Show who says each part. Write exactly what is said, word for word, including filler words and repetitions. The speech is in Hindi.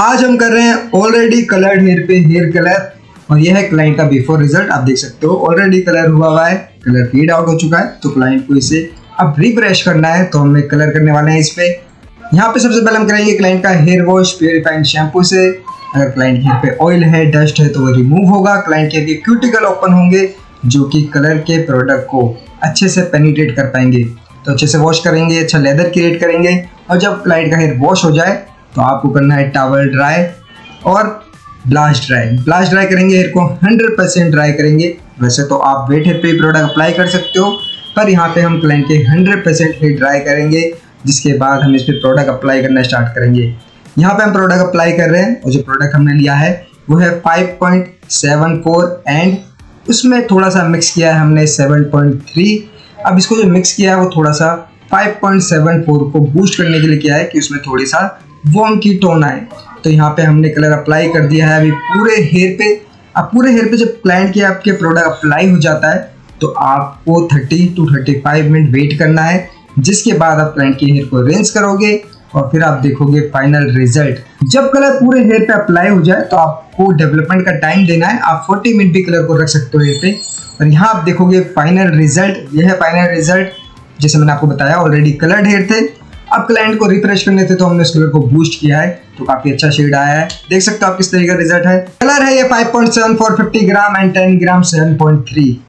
Speaker 1: आज हम कर रहे हैं ऑलरेडी कलर्ड हेयर पे हेयर कलर और यह है क्लाइंट का बिफोर रिजल्ट। आप देख सकते हो ऑलरेडी कलर हुआ हुआ है, कलर फेड आउट हो चुका है। तो क्लाइंट को इसे अब रिफ्रेश करना है, तो हम एक कलर करने वाले हैं इस पे। यहाँ पे सबसे पहले हम करेंगे क्लाइंट का हेयर वॉश प्योरीफाइंग शैम्पू से। अगर क्लाइंट के हेयर पे ऑयल है, डस्ट है तो वो रिमूव होगा। क्लाइंट के हेयर के क्यूटिकल ओपन होंगे जो कि कलर के प्रोडक्ट को अच्छे से पेनिट्रेट कर पाएंगे। तो अच्छे से वॉश करेंगे, अच्छा लेदर क्रिएट करेंगे। और जब क्लाइंट का हेयर वॉश हो जाए तो आपको करना है टॉवल ड्राई और ब्लास्ट ड्राई। ब्लास्ट ड्राई करेंगे, हेयर को हंड्रेड परसेंट ड्राई करेंगे। वैसे तो आप वेट हेयर पे प्रोडक्ट अप्लाई कर सकते हो, पर यहाँ पे हम क्लाइंट के हंड्रेड परसेंट हेयर ड्राई करेंगे, जिसके बाद हम इस पर प्रोडक्ट अप्लाई करना स्टार्ट करेंगे। यहाँ पे हम प्रोडक्ट अप्लाई कर रहे हैं और जो प्रोडक्ट हमने लिया है वो है five point seven four and उसमें थोड़ा सा मिक्स किया है हमने सेवन पॉइंट थ्री। अब इसको जो मिक्स किया है वो थोड़ा सा फाइव पॉइंट सेवन फोर को बूस्ट करने के लिए किया है कि उसमें थोड़ी सा वार्म की टोन आए। तो यहाँ पे हमने कलर अप्लाई कर दिया है अभी पूरे हेयर पे। अब पूरे हेयर पे जब क्लाइंट के आपके प्रोडक्ट अप्लाई हो जाता है तो आपको thirty to thirty five minute wait करना है, जिसके बाद आप क्लाइंट के हेयर को रिंस करोगे और फिर आप देखोगे फाइनल रिजल्ट। जब कलर पूरे हेयर पे अप्लाई हो जाए तो आपको डेवलपमेंट का टाइम देना है। आप फोर्टी मिनट भी कलर को रख सकते हो हेयर पे और यहाँ आप देखोगे फाइनल रिजल्ट। यह है फाइनल रिजल्ट, जैसे मैंने आपको बताया ऑलरेडी कलर्ड हेयर थे। अब क्लाइंट को रिफ्रेश करने थे तो हमने उस कलर को बूस्ट किया है, तो काफी अच्छा शेड आया है। देख सकते हो आप किस तरीके का रिजल्ट है। कलर है ये five point seven four fifty gram and ten gram seven point three.